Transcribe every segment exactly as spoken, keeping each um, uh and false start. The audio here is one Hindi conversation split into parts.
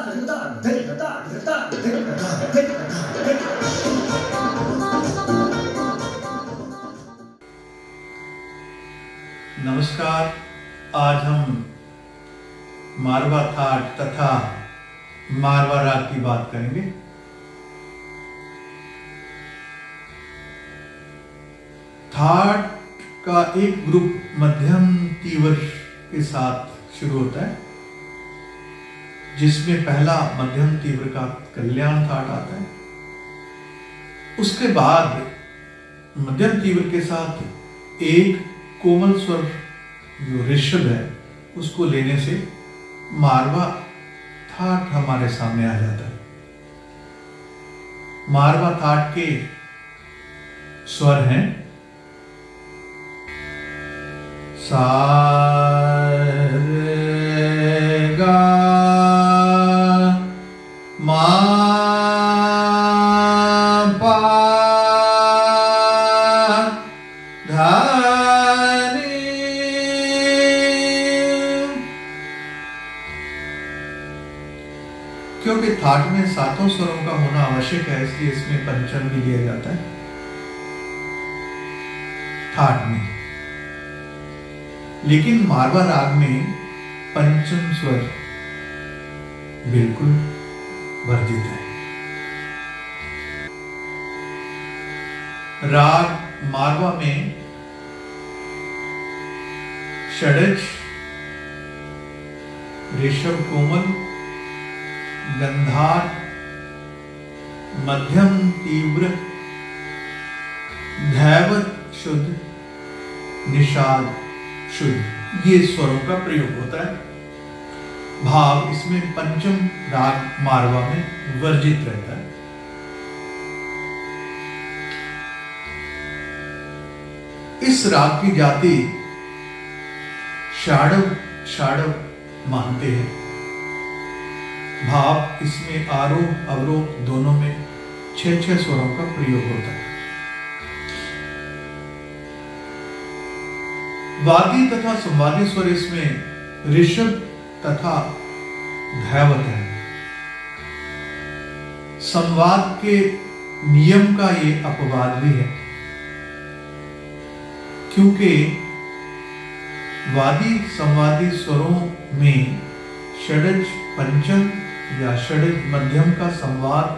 नमस्कार। आज हम मारवा थाट तथा मारवा राग की बात करेंगे। थाट का एक ग्रुप मध्यम तीव्र के साथ शुरू होता है, जिसमें पहला मध्यम तीव्र का कल्याण थाट आता है। उसके बाद मध्यम तीव्र के साथ एक कोमल स्वर जो ऋषभ है उसको लेने से मारवा थाट हमारे सामने आ जाता है। मारवा थाट के स्वर हैं सा रे गा मा पा धा। क्योंकि थाट में सातों स्वरों का होना आवश्यक है, इसलिए इसमें पंचम भी लिया जाता है थाट में। लेकिन मारवा राग में पंचम स्वर बिल्कुल वर्जित है। राग मारवा में षडज, ऋषभ कोमल, गंधार, मध्यम तीव्र, धैवत शुद्ध, निषाद शुद्ध, ये स्वरों का प्रयोग होता है। भाव इसमें पंचम राग मारवा में वर्जित रहता है। इस राग की जाति षाडव षाडव मानते हैं। भाव इसमें आरोह अवरोह दोनों में छह छह स्वरों का प्रयोग होता है। वादी तथा संवादी स्वर इसमें ऋषभ तथा धैवत है। संवाद के नियम का ये अपवाद भी है, क्योंकि वादी संवादी स्वरों में षडज पंचम या षडज मध्यम का संवाद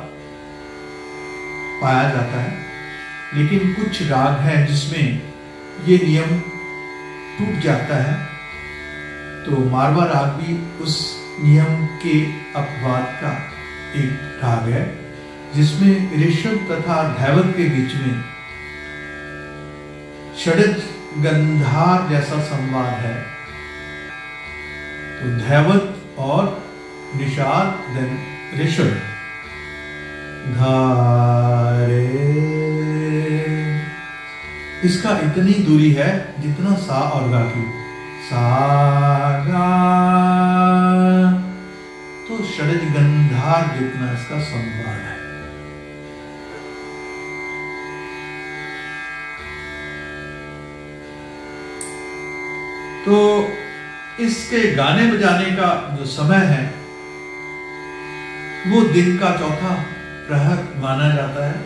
पाया जाता है। लेकिन कुछ राग हैं जिसमें ये नियम टूट जाता है, तो मारवा राग भी उस नियम के अपवाद का एक राग है, जिसमें ऋषभ तथा धैवत के बीच में षडज गंधार जैसा संवाद है। तो धैवत और निषाद देन ऋषभ धारे, इसका इतनी दूरी है जितना सा और गा की। सा गा, तो षडज गंधार जितना इसका संवाद है। तो इसके गाने बजाने का जो समय है वो दिन का चौथा प्रहर माना जाता है।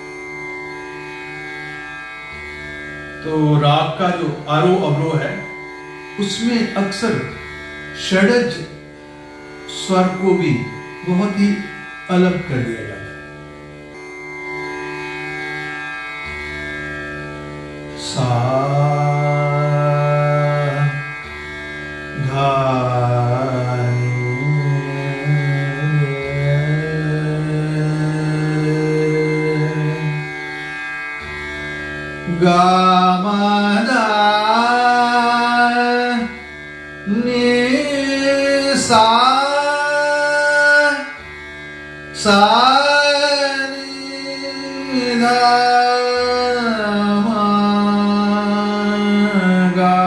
तो राग का जो आरोह अवरोह है उसमें अक्सर षडज स्वर को भी बहुत ही अलग कर दिया जाता है। सा गा मा धा नी सा सा नी धा मा गा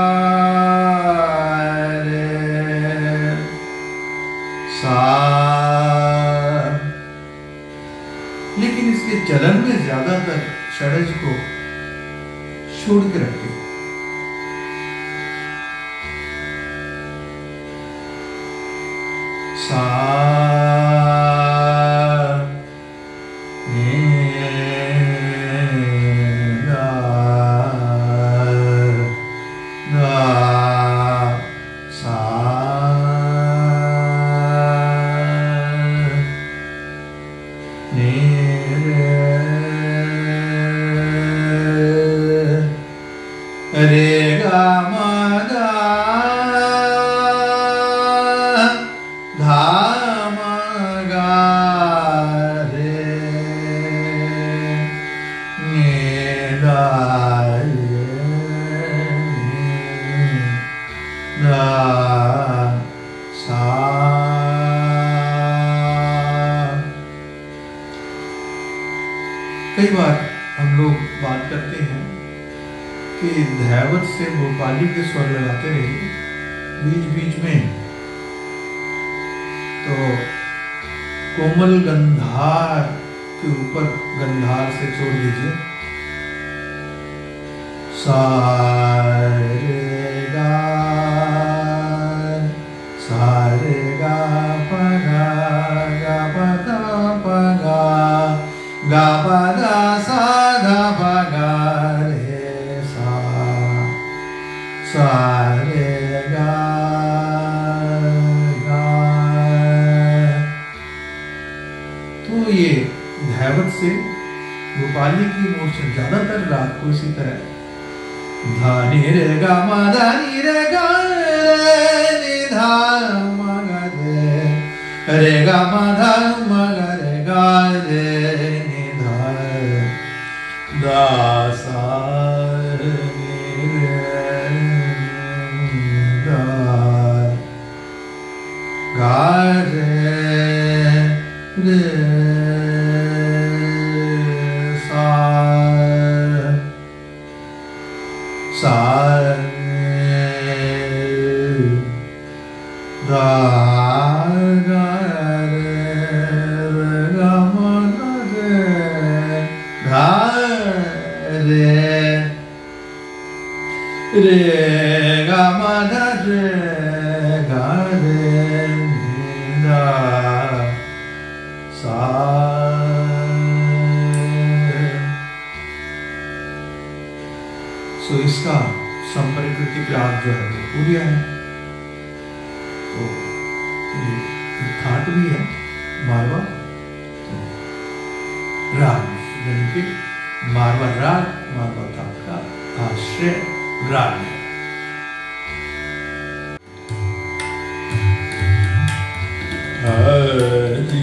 रे सा। लेकिन इसके चलन में ज्यादातर षडज को छोड़ के रखते। सा कई बार हम लोग बात करते हैं कि धैवत से भोपाली के स्वर लगाते रहिए बीच बीच में, तो कोमल गंधार के ऊपर गंधार से छोड़ दीजिए। सारे गा सारे गा पगा गा पगा पगा गा पगा सा धा पगा रे सा सारे गा गा। तो ये धैवत से भोपाली की मोशन ज्यादातर रात को इसी तरह धानी रे गा मा धानी रे गा रे नि धा मा गा रे रे गा मा धा मा गा रे गा रे नि धा दा सा रे नि धा गा रे रे सा सा गा गा रे गा मा रे गा रे रे गा मा रे गा रे दा सा। सो इसका संप्रकृतिक राग जो है वो पूरिया है। तो ये थाट भी है मारवा, तो राग यानी कि मारवा राग मारवा थाट का आश्रय राग है। Hari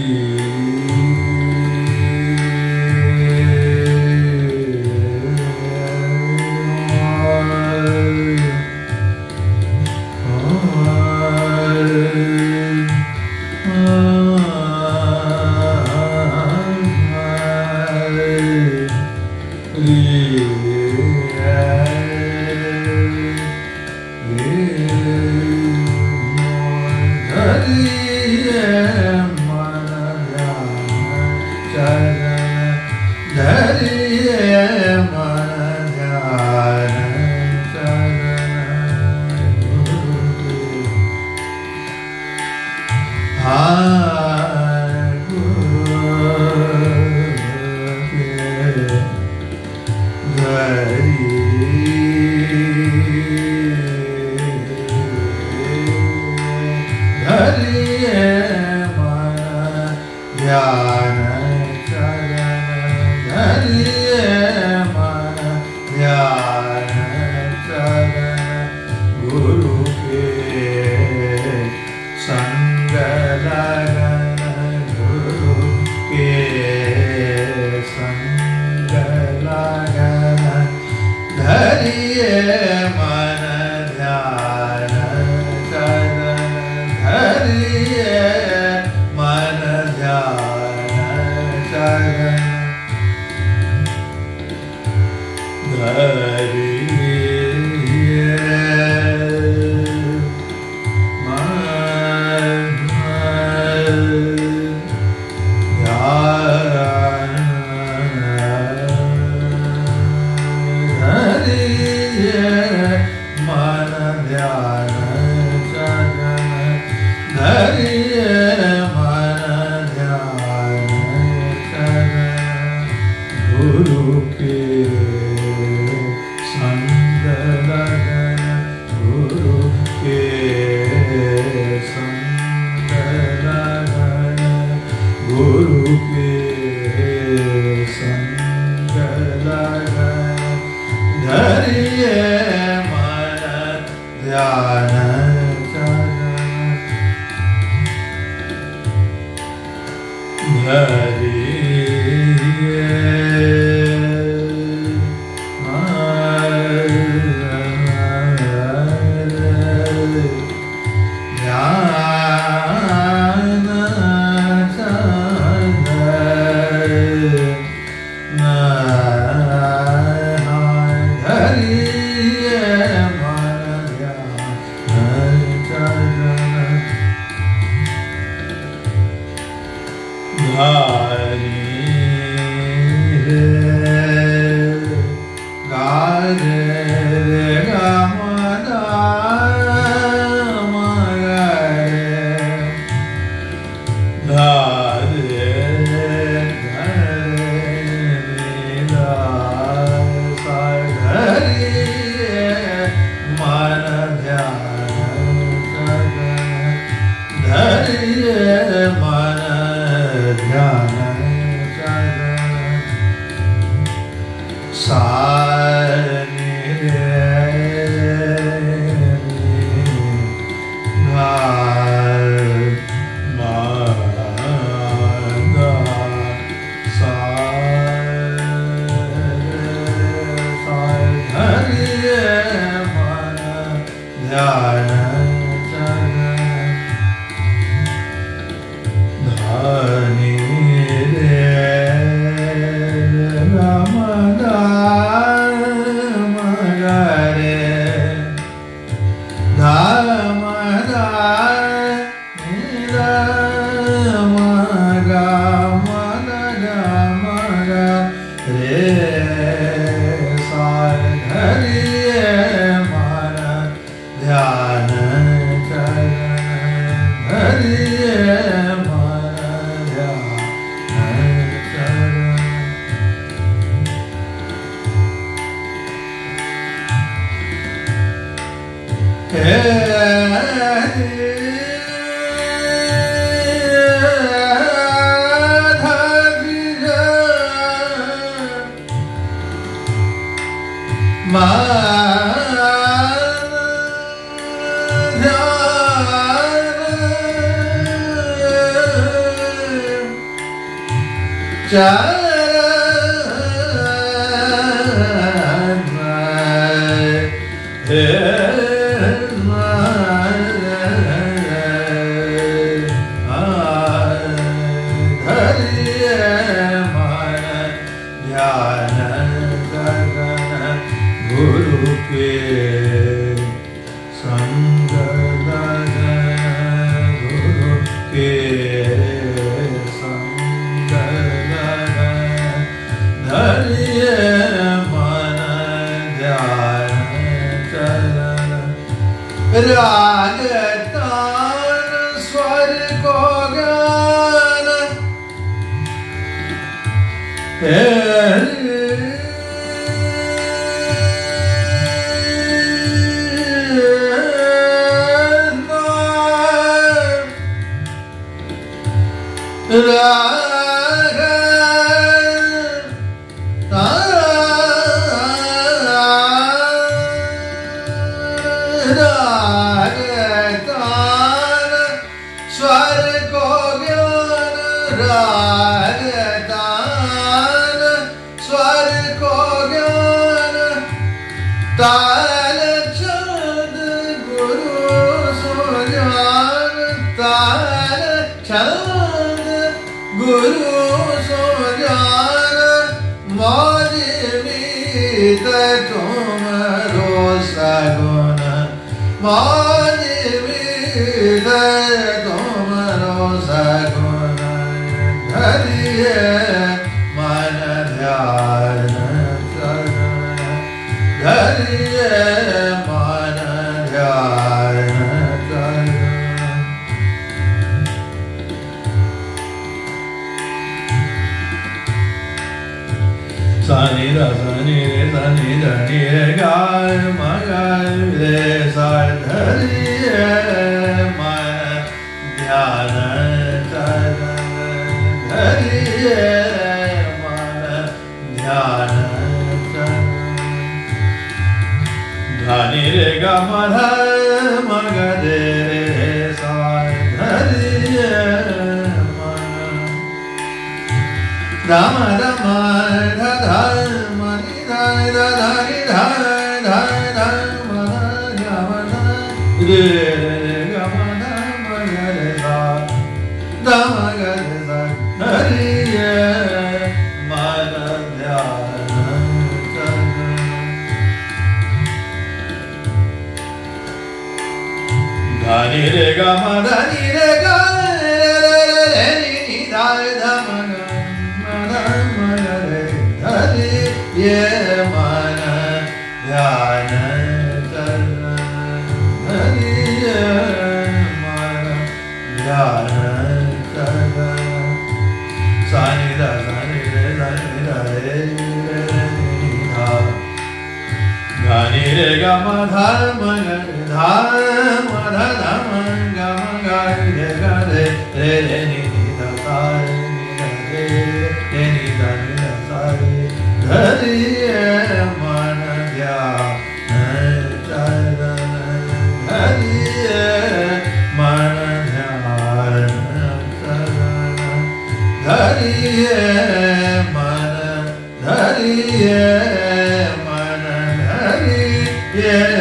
Dama dama da da ma ni da da da ni da da da ma da ma da re re ga ma da ma ga re da da ma ga re da hari ye ma da da da da ni re ga ma da ni re ga re ni ni da da ma ga ये मन ध्यान करना हरि ये मन ध्यान करना सानि दा सानि रे सानि दा रे रे नि धा गा नि रे गा म धा म गा धा म धा धा म गा म गा रे गा रे रे रे नि धा सा नि गा रे रे नि धा नि धा सा रे हरि ये मन ध्यान करना हरि ये मन ध्यान करना हरि ये मन हरि ये मन हरि ये